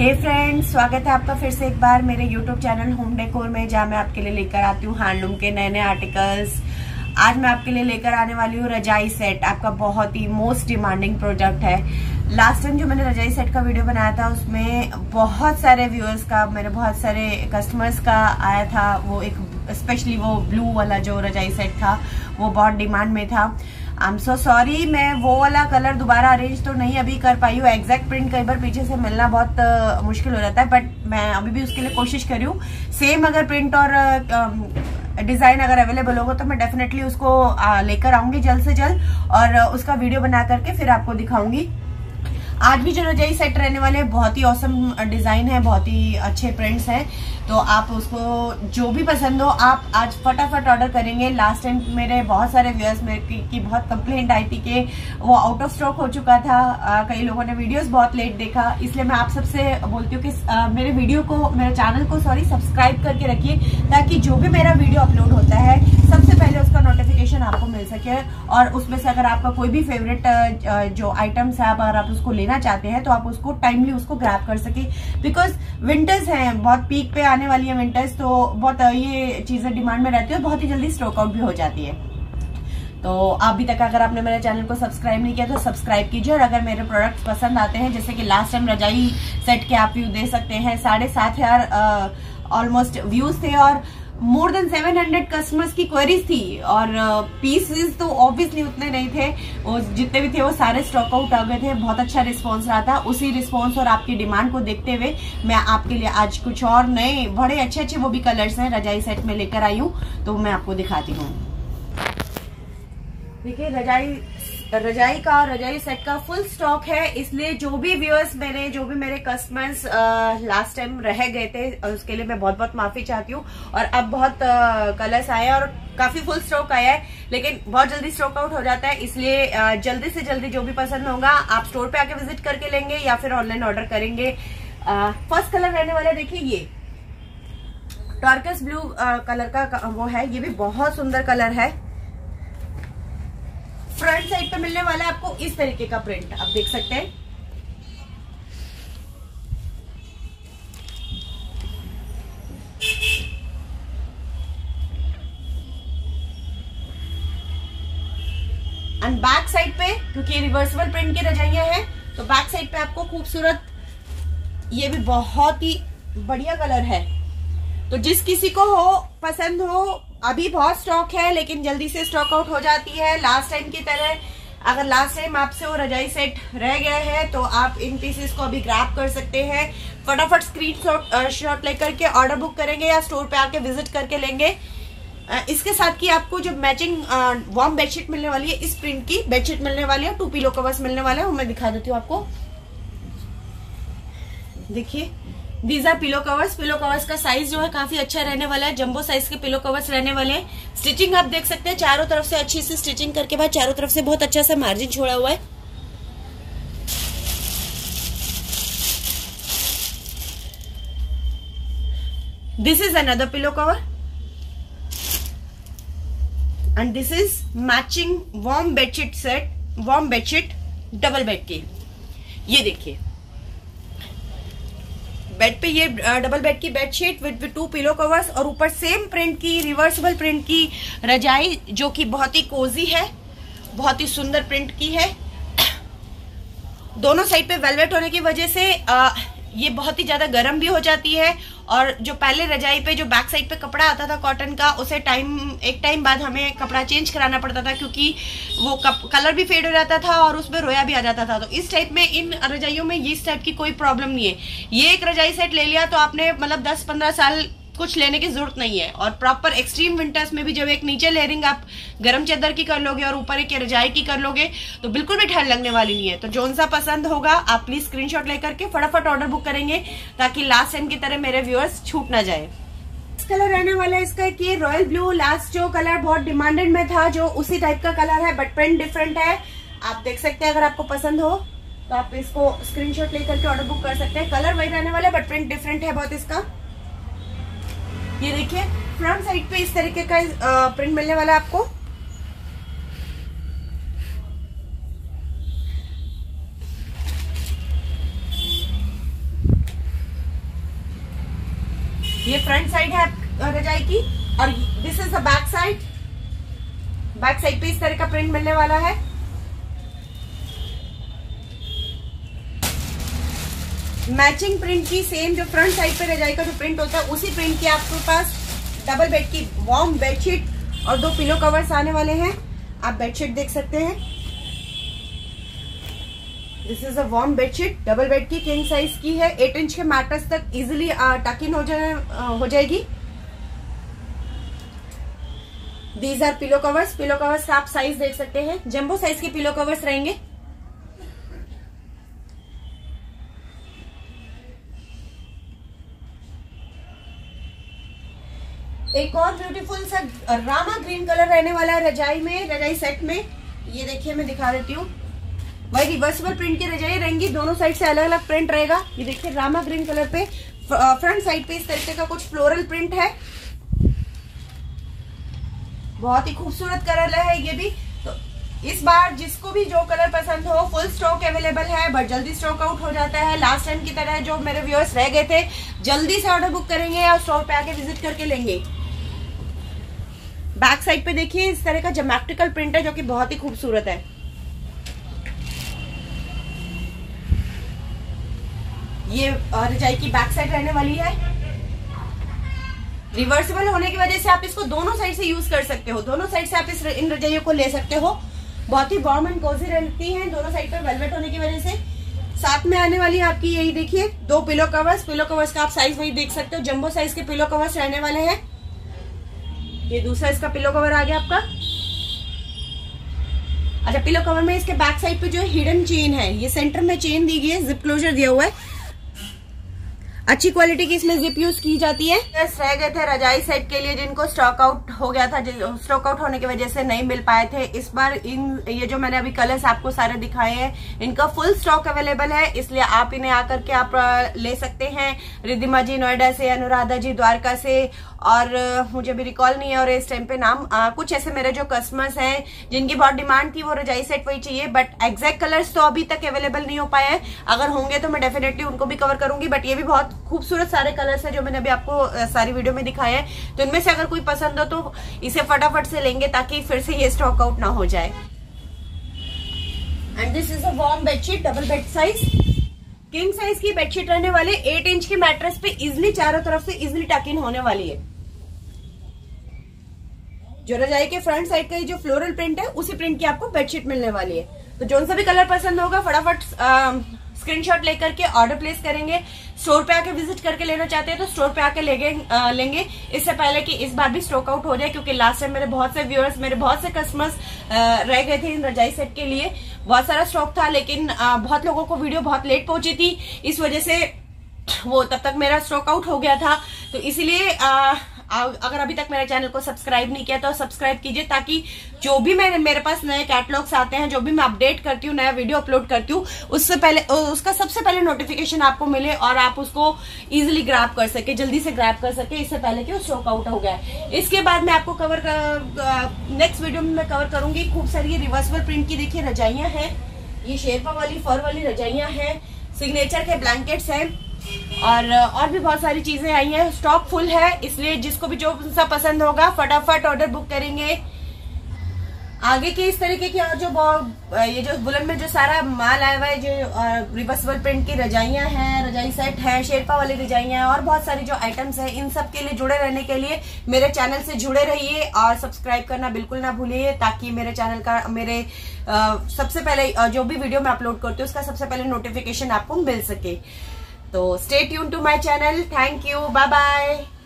हे friends, स्वागत है आपका फिर से एक बार मेरे यूट्यूब चैनल होम डेकोर में, जहाँ मैं आपके लिए लेकर आती हूँ हैंडलूम के नए नए आर्टिकल्स। आज मैं आपके लिए लेकर आने वाली हूँ रजाई सेट। आपका बहुत ही मोस्ट डिमांडिंग प्रोडक्ट है। लास्ट टाइम जो मैंने रजाई सेट का वीडियो बनाया था उसमें बहुत सारे व्यूअर्स का, मेरे बहुत सारे कस्टमर्स का आया था। वो एक स्पेशली वो ब्लू वाला जो रजाई सेट था वो बहुत डिमांड में था। आई एम सो सॉरी, मैं वो वाला कलर दोबारा अरेंज तो नहीं अभी कर पाई हूँ। एग्जैक्ट प्रिंट कई बार पीछे से मिलना बहुत मुश्किल हो जाता है, बट मैं अभी भी उसके लिए कोशिश कर रही हूँ। सेम अगर प्रिंट और डिजाइन अगर अवेलेबल होगा तो मैं डेफिनेटली उसको लेकर आऊंगी जल्द से जल्द, और उसका वीडियो बना करके फिर आपको दिखाऊंगी। आज भी जो रजाई सेट रहने वाले हैं बहुत ही ऑसम डिजाइन है, बहुत ही अच्छे प्रिंट्स हैं, तो आप उसको जो भी पसंद हो आप आज फटाफट ऑर्डर करेंगे। लास्ट टाइम मेरे बहुत सारे व्यूअर्स मेरे की बहुत कंप्लेंट आई थी कि वो आउट ऑफ स्टॉक हो चुका था। कई लोगों ने वीडियोस बहुत लेट देखा, इसलिए मैं आप सबसे बोलती हूँ कि मेरे वीडियो को, मेरे चैनल को सब्सक्राइब करके रखिए, ताकि जो भी मेरा वीडियो अपलोड होता है सबसे पहले उसका नोटिफिकेशन आपको मिल सके। और उसमें से अगर आपका कोई भी फेवरेट जो आइटम्स है, अगर आप उसको लेना चाहते हैं तो आप उसको टाइमली उसको ग्रैब कर सके। बिकॉज विंटर्स हैं, बहुत पीक पे आने वाली है विंटर्स, तो बहुत ये चीजें डिमांड में रहती है और बहुत ही जल्दी स्टॉक आउट भी हो जाती है। तो अभी तक अगर आपने मेरे चैनल को सब्सक्राइब नहीं किया तो सब्सक्राइब कीजिए। और अगर मेरे प्रोडक्ट्स पसंद आते हैं, जैसे कि लास्ट टाइम रजाई सेट के आप व्यू दे सकते हैं, 7,500 ऑलमोस्ट व्यूज थे और मोर देन 700 कस्टमर्स की क्वेरीज थी, और पीसेस तो ऑब्वियसली उतने नहीं थे, वो जितने भी थे वो सारे स्टॉक आउट हो गए थे। बहुत अच्छा रिस्पांस रहा था। उसी रिस्पांस और आपकी डिमांड को देखते हुए मैं आपके लिए आज कुछ और नए बड़े अच्छे वो भी कलर्स हैं रजाई सेट में लेकर आई हूँ, तो मैं आपको दिखाती हूँ। देखिए रजाई सेट का फुल स्टॉक है, इसलिए जो भी व्यूअर्स मेरे कस्टमर्स लास्ट टाइम रह गए थे उसके लिए मैं बहुत बहुत माफी चाहती हूँ। और अब बहुत कलर्स आए और काफी फुल स्टॉक आया है, लेकिन बहुत जल्दी स्टॉक आउट हो जाता है, इसलिए जल्दी से जल्दी जो भी पसंद होगा आप स्टोर पे आके विजिट करके लेंगे या फिर ऑनलाइन ऑर्डर करेंगे। फर्स्ट कलर रहने वाला देखिए, ये टर्कस ब्लू कलर का वो है। ये भी बहुत सुंदर कलर है। फ्रंट साइड पे मिलने वाला है आपको इस तरीके का प्रिंट, आप देख सकते हैं। एंड बैक साइड पे, क्योंकि रिवर्सिबल प्रिंट की रजाइयां हैं, तो बैक साइड पे आपको खूबसूरत, ये भी बहुत ही बढ़िया कलर है। तो जिस किसी को हो, पसंद हो, अभी बहुत स्टॉक है लेकिन जल्दी से स्टॉक आउट हो जाती है। लास्ट टाइम की तरह अगर लास्ट टाइम आपसे वो रजाई सेट रह गया है तो आप इन पीसेस को अभी ग्रैब कर सकते हैं। फटाफट स्क्रीनशॉट लेकर के ऑर्डर बुक करेंगे या स्टोर पे आके विजिट करके लेंगे। इसके साथ की आपको जो मैचिंग वार्म बेडशीट मिलने वाली है, इस प्रिंट की बेडशीट मिलने वाली है, 2 पिलो कवर्स मिलने वाले हैं, वो मैं दिखा देती हूँ आपको। देखिए, these are pillow covers. Pillow covers का साइज जो है काफी अच्छा रहने वाला है, जंबो साइज के पिलो कवर्स रहने वाले हैं। स्टिचिंग आप देख सकते हैं, चारों तरफ से अच्छी सी स्टिचिंग करके बाद चारों तरफ से बहुत अच्छा सा मार्जिन छोड़ा हुआ है। This is another pillow cover and this is matching warm bedsheet set, warm bedsheet double bed की। ये देखिए, बेड पे ये डबल बेड की बेडशीट विद 2 पिलो कवर्स, और ऊपर सेम प्रिंट की रिवर्सिबल प्रिंट की रजाई, जो कि बहुत ही कोजी है, बहुत ही सुंदर प्रिंट की है। दोनों साइड पे वेलवेट होने की वजह से ये बहुत ही ज्यादा गर्म भी हो जाती है। और जो पहले रजाई पे जो बैक साइड पे कपड़ा आता था कॉटन का, उसे एक टाइम बाद हमें कपड़ा चेंज कराना पड़ता था, क्योंकि वो कलर भी फेड हो जाता था और उसमें रोया भी आ जाता था। तो इस टाइप में इन रजाइयों में इस टाइप की कोई प्रॉब्लम नहीं है। ये एक रजाई सेट ले लिया तो आपने मतलब 10-15 साल कुछ लेने की जरूरत नहीं है। और प्रॉपर एक्सट्रीम विंटर्स में भी जब एक नीचे लेयरिंग आप गर्म चादर की कर लोगे और ऊपर एक रजाई की कर लोगे तो बिल्कुल भी ठंड लगने वाली नहीं है। तो जोन सा पसंद होगा आप प्लीज स्क्रीनशॉट लेकर के फटाफट ऑर्डर बुक करेंगे, ताकि लास्ट टाइम की तरह मेरे व्यूअर्स छूट ना जाए। कलर रहने वाला है इसका कि रॉयल ब्लू। लास्ट जो कलर बहुत डिमांडेड में था, जो उसी टाइप का कलर है, बट प्रिंट डिफरेंट है। आप देख सकते हैं, अगर आपको पसंद हो तो आप इसको स्क्रीनशॉट लेकर के ऑर्डर बुक कर सकते हैं। कलर वही रहने वाला है बट प्रिंट डिफरेंट है बहुत इसका। ये देखिए, फ्रंट साइड पे इस तरीके का प्रिंट मिलने वाला है आपको। ये फ्रंट साइड है रजाई की और this is the back side. Back side पे इस तरह का प्रिंट मिलने वाला है। मैचिंग प्रिंट की सेम जो फ्रंट साइड पे रजाई का जो प्रिंट होता है उसी प्रिंट की आपके पास डबल बेड की वार्म बेडशीट और 2 पिलो कवर्स आने वाले हैं। आप बेडशीट देख सकते हैं। This is a warm bedsheet, double bed की, किंग साइज की है। 8 इंच के मैट्रेस तक इजिली टक इन हो जाएगी। These are pillow covers. Pillow covers का आप साइज देख सकते हैं, जंबो साइज के पिलो कवर्स रहेंगे। एक और ब्यूटीफुल सा रामा ग्रीन कलर रहने वाला है रजाई में, रजाई सेट में। ये देखिए मैं दिखा देती हूँ। वही रिवर्सिबल प्रिंट की रजाई रहेंगी, दोनों साइड से अलग अलग प्रिंट रहेगा। ये देखिए रामा ग्रीन कलर पे फ्रंट साइड पे इस तरीके का कुछ फ्लोरल प्रिंट है। बहुत ही खूबसूरत कलर है ये भी। तो इस बार जिसको भी जो कलर पसंद हो, फुल स्टॉक अवेलेबल है, बट जल्दी स्टॉक आउट हो जाता है। लास्ट टाइम की तरह जो मेरे व्यूअर्स रह गए थे, जल्दी से ऑर्डर बुक करेंगे और स्टोर पे आके विजिट करके लेंगे। बैक साइड पे देखिए इस तरह का ज्योमेट्रिकल प्रिंट है जो कि बहुत ही खूबसूरत है। ये रजाई की बैक साइड रहने वाली है। रिवर्सिबल होने की वजह से आप इसको दोनों साइड से यूज कर सकते हो। दोनों साइड से आप इन रजाइयों को ले सकते हो। बहुत ही वार्म एंड कोजी रहती हैं दोनों साइड पर वेलवेट होने की वजह से। साथ में आने वाली है आपकी यही देखिए 2 पिलो कवर्स। पिलो कवर्स का आप साइज वही देख सकते हो, जंबो साइज के पिलो कवर्स रहने वाले हैं। ये दूसरा इसका पिलो कवर आ गया आपका। अच्छा, पिलो कवर में इसके बैक साइड पे जो हिडन चेन है, ये सेंटर में चेन दी गई है, जिप क्लोजर दिया हुआ है। अच्छी क्वालिटी की इसमें जिप यूज की जाती है। रह गए थे रजाई सेट के लिए जिनको स्टॉक आउट हो गया था, स्टॉक आउट होने की वजह से नहीं मिल पाए थे। इस बार ये जो मैंने अभी कलर्स आपको सारे दिखाए हैं, इनका फुल स्टॉक अवेलेबल है, इसलिए आप इन्हें आकर के आप ले सकते हैं। रिद्धिमा जी नोएडा से, अनुराधा जी द्वारका से, और मुझे भी रिकॉल नहीं है और इस टाइम पे नाम, कुछ ऐसे मेरे जो कस्टमर्स हैं जिनकी बहुत डिमांड थी वो रजाई सेट वही चाहिए, बट एग्जैक्ट कलर्स तो अभी तक अवेलेबल नहीं हो पाए हैं। अगर होंगे तो मैं डेफिनेटली उनको भी कवर करूंगी। बट ये भी बहुत खूबसूरत सारे कलर्स हैं जो मैंने अभी आपको सारी वीडियो में दिखाए हैं। तो इनमें से अगर कोई पसंद हो तो इसे फटाफट से लेंगे ताकि फिर से ये स्टॉक आउट ना हो जाए। And this is a warm bedsheet, double bed size, king size की बेडशीट रहने वाले। 8 इंच की मैट्रेस पे इजिली चारों तरफ से इजिली टक इन होने वाली है। जो रजाई के फ्रंट साइड का जो फ्लोरल प्रिंट है उसी प्रिंट की आपको बेडशीट मिलने वाली है। तो जो सा भी कलर पसंद होगा फटाफट स्क्रीनशॉट लेकर के ऑर्डर प्लेस करेंगे। स्टोर पे आके विजिट करके लेना चाहते हैं तो स्टोर पे आके लेंगे इससे पहले कि इस बार भी स्टॉक आउट हो जाए, क्योंकि लास्ट टाइम मेरे बहुत से व्यूअर्स, मेरे बहुत से कस्टमर्स रह गए थे इन रजाई सेट के लिए। बहुत सारा स्टॉक था लेकिन बहुत लोगों को वीडियो बहुत लेट पहुंची थी, इस वजह से वो तब तक मेरा स्टॉक आउट हो गया था। तो इसीलिए अगर अभी तक मेरे चैनल को सब्सक्राइब नहीं किया तो सब्सक्राइब कीजिए, ताकि जो भी मेरे पास नए कैटलॉग्स आते हैं, जो भी मैं अपडेट करती हूँ, नया वीडियो अपलोड करती हूँ, उससे पहले उसका सबसे पहले नोटिफिकेशन आपको मिले और आप उसको इजीली ग्रैब कर सके, जल्दी से ग्रैब कर सके, इससे पहले कि वो स्टॉक आउट हो गया है। इसके बाद मैं आपको नेक्स्ट वीडियो में मैं कवर करूंगी खूब सारी रिवर्सिबल प्रिंट की देखिए रजाइयां हैं। ये शेरपा वाली फर वाली रजाइयां हैं, सिग्नेचर के ब्लैंकेट्स हैं और भी बहुत सारी चीजें आई हैं। स्टॉक फुल है, इसलिए जिसको भी जो सा पसंद होगा फटाफट ऑर्डर बुक करेंगे। आगे के इस तरीके की और जो ये जो बुलन में जो सारा माल आया हुआ है, जो रिवर्सिबल प्रिंट की रजाइयां हैं, रजाई सेट है, शेरपा वाली रजाइयां और बहुत सारी जो आइटम्स हैं, इन सब के लिए जुड़े रहने के लिए मेरे चैनल से जुड़े रहिए और सब्सक्राइब करना बिल्कुल ना भूलिए, ताकि मेरे चैनल का सबसे पहले जो भी वीडियो मैं अपलोड करती हूँ उसका सबसे पहले नोटिफिकेशन आपको मिल सके। तो stay tune to my channel. Thank you, bye bye.